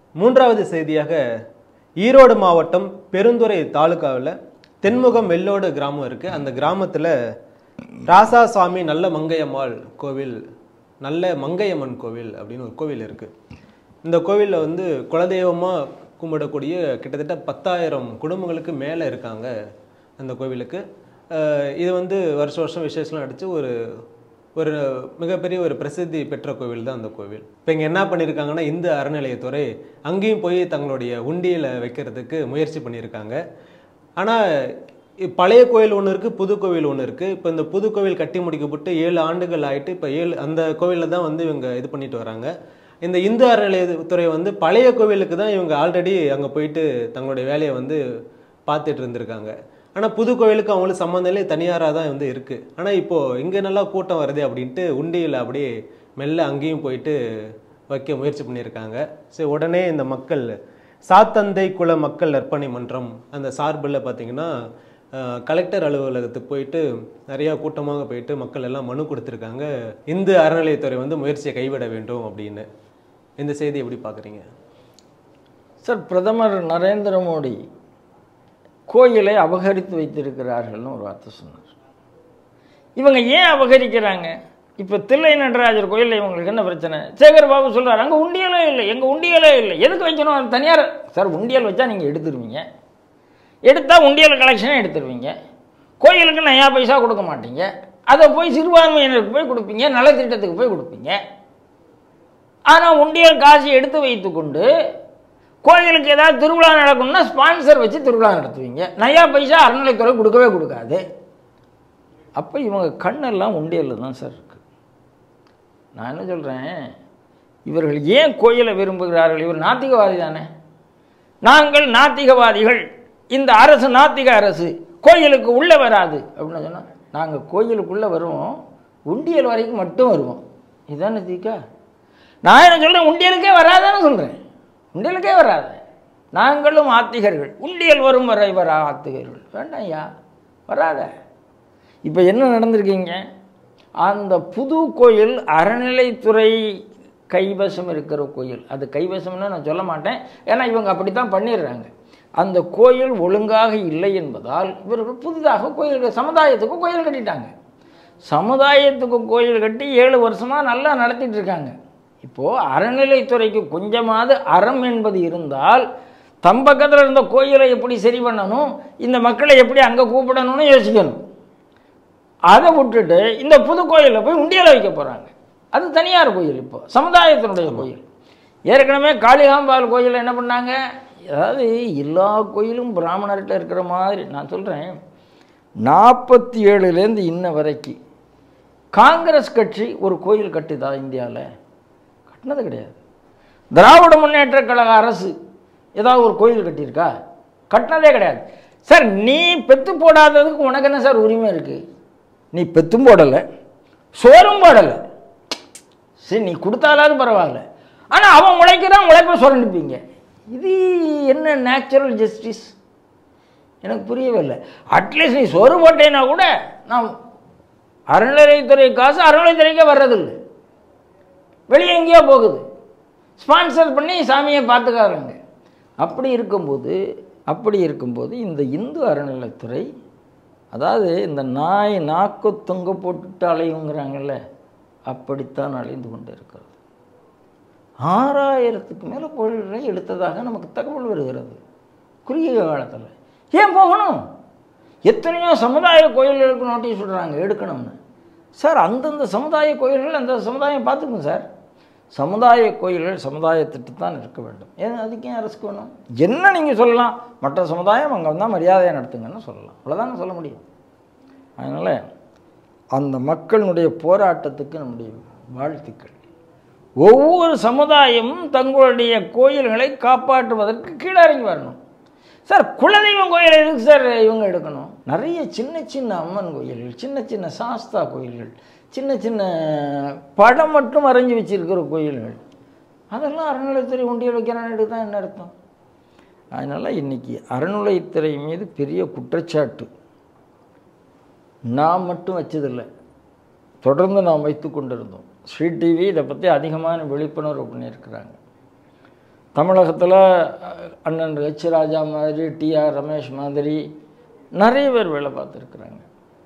மூன்றாவது செய்தியாக ஈரோடு மாவட்டம் பெருந்துறை தாலுகாவில் தென்முகம் வெள்ளோடு கிராமம் இருக்குது. அந்த கிராமத்தில் ராசாசாமி நல்ல மங்கையம்மாள் கோவில், நல்ல மங்கையம்மன் கோவில் அப்படின்னு ஒரு கோவில் இருக்குது. இந்த கோவிலில் வந்து குலதெய்வமாக கும்பிடக்கூடிய கிட்டத்தட்ட 10,000 குடும்பங்களுக்கு மேலே இருக்காங்க அந்த கோவிலுக்கு. இது வந்து வருஷம் விசேஷம்லாம் அடித்து ஒரு மிகப்பெரிய ஒரு பிரசித்தி பெற்ற கோவில் தான் அந்த கோவில். இப்போ இங்கே என்ன பண்ணியிருக்காங்கன்னா, இந்து அறநிலையத்துறை அங்கேயும் போய் தங்களுடைய உண்டியலை வைக்கிறதுக்கு முயற்சி பண்ணியிருக்காங்க. ஆனால் பழைய கோவில் ஒன்று இருக்குது, புது கோவில் ஒன்று இருக்குது. இப்போ இந்த புது கோவில் கட்டி முடிக்கப்பட்டு 7 ஆண்டுகள் ஆகிட்டு இப்போ அந்த கோவிலில் தான் வந்து இவங்க இது பண்ணிட்டு வராங்க. இந்த இந்து அறநிலையத்துறை வந்து பழைய கோவிலுக்கு தான் இவங்க ஆல்ரெடி அங்கே போயிட்டு தங்களுடைய வேலையை வந்து பார்த்துட்டு இருந்திருக்காங்க. ஆனால் புது கோவிலுக்கு அவங்களுக்கு சம்மந்தம் இல்லை, தனியாராக தான் வந்து இருக்குது. ஆனால் இப்போது இங்கே நல்லா கூட்டம் வருது அப்படின்ட்டு உண்டியில் அப்படியே மெல்ல அங்கேயும் போயிட்டு வைக்க முயற்சி பண்ணியிருக்காங்க. சரி, உடனே இந்த மக்கள் சாத்தந்தை குல மக்கள் நற்பணி மன்றம் அந்த சார்பில் பார்த்திங்கன்னா கலெக்டர் அலுவலகத்துக்கு போயிட்டு நிறையா கூட்டமாக போயிட்டு மக்கள் எல்லாம் மனு கொடுத்துருக்காங்க, இந்து அறநிலையத்துறை வந்து முயற்சியை கைவிட வேண்டும் அப்படின்னு. இந்த செய்தி எப்படி பார்க்குறீங்க சார்? பிரதமர் நரேந்திர மோடி கோயிலை அபகரித்து வைத்திருக்கிறார்கள்னு ஒரு வார்த்தை சொன்னார். இவங்க ஏன் அபகரிக்கிறாங்க? இப்போ தில்லை நடராஜர் கோயிலில் இவங்களுக்கு என்ன பிரச்சனை? சேகர் பாபு சொல்கிறார், அங்கே உண்டியலே இல்லை, எங்கள் உண்டியலே இல்லை, எதுக்கு வைக்கணும்? அது தனியார். சார், உண்டியல் வச்சா நீங்கள் எடுத்துருவீங்க, எடுத்தால் உண்டியல் கலெக்ஷனை எடுத்துருவீங்க, கோயிலுக்கு நயா பைசா கொடுக்க மாட்டீங்க, அதை போய் சிறுபான்மையினருக்கு போய் கொடுப்பீங்க, நலத்திட்டத்துக்கு போய் கொடுப்பீங்க. ஆனால் உண்டியல் காசு எடுத்து வைத்து கொண்டு கோயிலுக்கு ஏதாவது திருவிழா நடக்கணும்னா ஸ்பான்சர் வச்சு திருவிழா நடத்துவீங்க, நயா பைசா அறநிலைத்துறை கொடுக்கவே கொடுக்காது. அப்போ இவங்க கண்ணெல்லாம் உண்டியலில் தான் சார் இருக்குது. நான் என்ன சொல்கிறேன், இவர்கள் ஏன் கோயிலை விரும்புகிறார்கள்? இவர் நாத்திகவாதி தானே. நாங்கள் நாத்திகவாதிகள், இந்த அரசு நாத்திக அரசு, கோயிலுக்கு உள்ளே வராது அப்படின்னு சொன்னால் நாங்கள் கோயிலுக்குள்ளே வருவோம், உண்டியல் வரைக்கும் மட்டும் வருவோம். இதுதானே தீக்கா? நான் என்ன சொல்கிறேன், உண்டியலுக்கே வராதான்னு சொல்கிறேன். உண்டியலுக்கே வராது. நாங்களும் ஆத்திகர்கள், உண்டியல் வரும் வரை வர ஆத்திகர்கள் வேண்டாம் ஐயா, வராத. இப்போ என்ன நடந்திருக்கீங்க? அந்த புது கோயில் அறநிலைத்துறை கைவசம் இருக்கிற கோயில். அது கைவசம்னு நான் சொல்ல மாட்டேன், ஏன்னா இவங்க அப்படித்தான் பண்ணிடுறாங்க. அந்த கோயில் ஒழுங்காக இல்லை என்பதால் இவர்கள் புதிதாக கோயில், சமுதாயத்துக்கு கோயில் கட்டிட்டாங்க. சமுதாயத்துக்கு கோயில் கட்டி 7 வருஷமாக நல்லா நடத்திட்டு இருக்காங்க. இப்போது அறநிலைத்துறைக்கு கொஞ்சமாவது அறம் என்பது இருந்தால் தம் பக்கத்தில் இருந்த கோயிலை எப்படி சரி பண்ணணும், இந்த மக்களை எப்படி அங்கே கூப்பிடணும்னு யோசிக்கணும். அதை விட்டுட்டு இந்த புது கோயிலில் போய் உண்டியலை வைக்க போகிறாங்க. அது தனியார் கோயில், இப்போ சமுதாயத்தினுடைய கோயில். ஏற்கனவே காளிகாம்பாள் கோயில் என்ன பண்ணாங்க? அதாவது எல்லா கோயிலும் பிராமணர்கிட்ட இருக்கிற மாதிரி. நான் சொல்கிறேன், 47லேருந்து இன்ன வரைக்கும் காங்கிரஸ் கட்சி ஒரு கோயில் கட்டுதா இந்தியாவில்? கட்டினது கிடையாது. திராவிட முன்னேற்ற கழக அரசு ஏதாவது ஒரு கோயில் கட்டியிருக்கா? கட்டினதே கிடையாது. சார், நீ பெத்து போடாததுக்கு உனக்கு என்ன சார் உரிமை இருக்குது? நீ பெத்தும் போடலை, சோறும் போடலை, சரி நீ கொடுத்தாலாவது பரவாயில்ல. ஆனால் அவன் உழைக்கிறான், உழைப்ப சுரண்டிப்பீங்க. இது என்ன நேச்சுரல் ஜஸ்டிஸ்? எனக்கு புரியவே இல்லை. அட்லீஸ்ட் நீ சோறு போட்டேன்னா கூட நான் அறநிலைத்துறை காசு அறநிலைத்துறைக்கே வர்றதில்லை, வெளியே எங்கேயோ போகுது, ஸ்பான்சர் பண்ணி சாமியை பார்த்துக்காரங்க. அப்படி இருக்கும்போது இந்த இந்து அறநிலைத்துறை, அதாவது இந்த நாய் நாக்கு தொங்க போட்டுட்டு அலையுங்கிறாங்கல்ல, அப்படித்தான் அலைந்து கொண்டு இருக்கிறது. 6000க்கு மேலே கோயில்களை எடுத்ததாக நமக்கு தகவல் வருகிறது குறுகிய காலத்தில். ஏன் போகணும்? எத்தனையோ சமுதாய கோயில்களுக்கு நோட்டீஸ் விடுறாங்க எடுக்கணும்னு. சார், அந்தந்த சமுதாய கோயில்கள் அந்த சமுதாயம் பார்த்துக்கும் சார். சமுதாய கோயில்கள் சமுதாயத்திட்டு தான் இருக்க வேண்டும். ஏன் அதுக்கு ஏன் அரசுக்கு வேணும்? என்ன நீங்கள் சொல்லலாம், மற்ற சமுதாயம் அங்கே வந்தால் மரியாதையாக நடத்துங்கன்னு சொல்லலாம், அவ்வளோதானே சொல்ல முடியும். அதனால் அந்த மக்களுடைய போராட்டத்துக்கு நம்முடைய வாழ்த்துக்கள். ஒவ்வொரு சமுதாயமும் தங்களுடைய கோயில்களை காப்பாற்றுவதற்கு கீழே இறங்கி வரணும். சார், குலதெய்வம் கோயில் எதுக்கு சார் இவங்க எடுக்கணும்? நிறைய சின்ன சின்ன அம்மன் கோயில்கள், சின்ன சின்ன சாஸ்தா கோயில்கள், சின்ன சின்ன படம் மட்டும் வரைஞ்சி வச்சிருக்கிற கோயில்கள், அதெல்லாம் அறநிலைத்துறை உண்டியல் வைக்கிறான்னு தான் என்ன அர்த்தம்? அதனால் இன்றைக்கி அறநிலைத்துறை மீது பெரிய குற்றச்சாட்டு நாம் மட்டும் வச்சதில்லை, தொடர்ந்து நாம் வைத்து கொண்டிருந்தோம். ஸ்ரீ டிவி இதை பற்றி அதிகமான விழிப்புணர்வு பண்ணியிருக்கிறாங்க. தமிழகத்தில் அண்ணன் ஹெச் ராஜா மாதிரி, டிஆர் ரமேஷ் மாதிரி நிறைய பேர் வேலை பார்த்துருக்குறாங்க.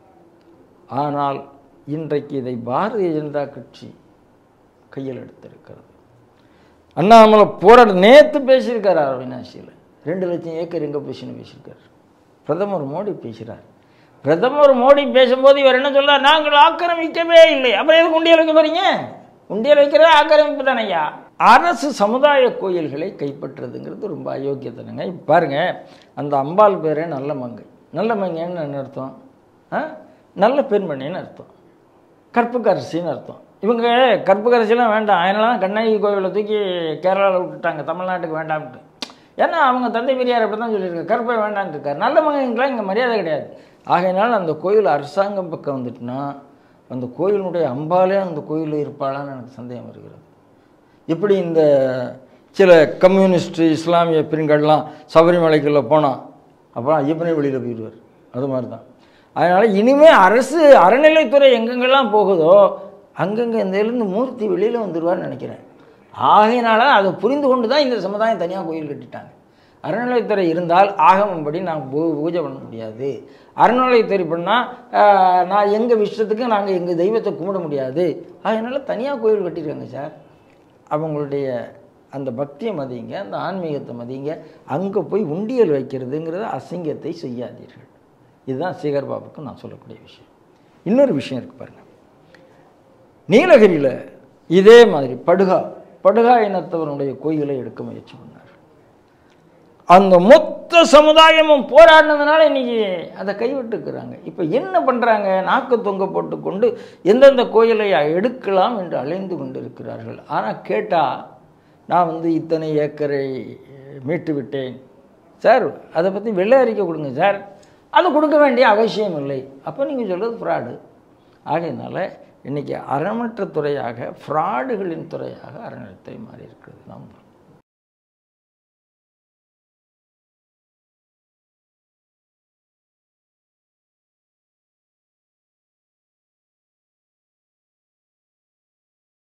ஆனால் இன்றைக்கு இதை பாரதிய ஜனதா கட்சி கையில் எடுத்திருக்கிறது. அண்ணாமலை போராட்ட நேற்று பேசியிருக்காரு அவினாசியில், 2 லட்சம் ஏக்கர் எங்கே போச்சுன்னு பேசியிருக்காரு. பிரதமர் மோடி பேசுகிறார். பிரதமர் மோடி பேசும்போது இவர் என்ன சொல்றார்? நாங்கள் ஆக்கிரமிக்கவே இல்லை. அப்புறம் எதுக்கு உண்டியல் வைக்க போறீங்க? உண்டியல் வைக்கிறதே ஆக்கிரமிப்பு தானையா. அரசு சமுதாய கோயில்களை கைப்பற்றுறதுங்கிறது ரொம்ப அயோக்கியத்தனங்க. இப்போ பாருங்க, அந்த அம்பாள் பேரே நல்ல மங்கை. நல்ல மங்கைன்னு என்ன அர்த்தம்? நல்ல பெண்மணின்னு அர்த்தம், கற்புக்கரசின்னு அர்த்தம். இவங்க கற்புக்கரசிலாம் வேண்டாம், அதனால தான் கண்ணகி கோவிலை தூக்கி கேரளாவில் விட்டுட்டாங்க, தமிழ்நாட்டுக்கு வேண்டாம்ட்டு. ஏன்னா அவங்க தந்தை பெரியார் அப்படி தான் சொல்லியிருக்காரு, கற்பை வேண்டான்னு இருக்கார். நல்ல மங்கைங்களாம் இங்கே மரியாதை கிடையாது. ஆகையினால அந்த கோயில் அரசாங்கம் பக்கம் வந்துட்டுனா அந்த கோயிலுடைய அம்பாலே அந்த கோயிலில் இருப்பாளான்னு எனக்கு சந்தேகம் வருகிறது. இப்படி இந்த சில கம்யூனிஸ்ட் இஸ்லாமிய பெண்கள்லாம் சபரிமலைக்குள்ளே போனால் அப்புறம் ஐயப்பனே வெளியில் போயிடுவார். அது மாதிரி தான். அதனால் இனிமேல் அரசு அறநிலைத்துறை எங்கெங்கெல்லாம் போகுதோ அங்கங்கே இருந்து மூர்த்தி வெளியில் வந்துடுவார்னு நினைக்கிறேன். ஆகையினால அதை புரிந்து கொண்டு தான் இந்த சமுதாயம் தனியாக கோயில் கட்டிட்டாங்க. அறநிலைத்துறை இருந்தால் ஆகமம்படி நான் பூஜை பண்ண முடியாது, அறநிலைத்துறை பண்ணால் நான் எங்கள் விஷயத்துக்கு நாங்கள் எங்கள் தெய்வத்தை கும்பிட முடியாது. அதனால தனியாக கோயில் கட்டியிருக்காங்க சார். அவங்களுடைய அந்த பக்தியை மதிங்க, அந்த ஆன்மீகத்தை மதிங்க. அங்கே போய் உண்டியல் வைக்கிறதுங்கிறத அசிங்கத்தை செய்யாதீர்கள். இதுதான் சேகர் பாபுக்கு நான் சொல்லக்கூடிய விஷயம். இன்னொரு விஷயம் இருக்குது பாருங்கள், நீலகிரியில் இதே மாதிரி படுகா இனத்தவனுடைய கோயிலை எடுக்க முயற்சி பண்ணார். அந்த மொத்த சமுதாயமும் போராடினதுனால இன்னைக்கு அதை கைவிட்டுக்கிறாங்க. இப்போ என்ன பண்ணுறாங்க? நாக்கு தொங்க போட்டுக்கொண்டு எந்தெந்த கோயிலை எடுக்கலாம் என்று அலைந்து கொண்டு இருக்கிறார்கள். ஆனால் கேட்டால் நான் இத்தனை ஏக்கரை மீட்டு விட்டேன் சார், அதை பற்றி வெள்ளை அறிக்கை கொடுங்க சார். அது கொடுக்க வேண்டிய அவசியம் இல்லை. அப்போ நீங்கள் சொல்கிறது ஃப்ராடு. ஆகையினால இன்றைக்கி அறமற்ற துறையாக, ஃப்ராடுகளின் துறையாக அறநிலையத்துறை மாறி இருக்கிறது. நாம்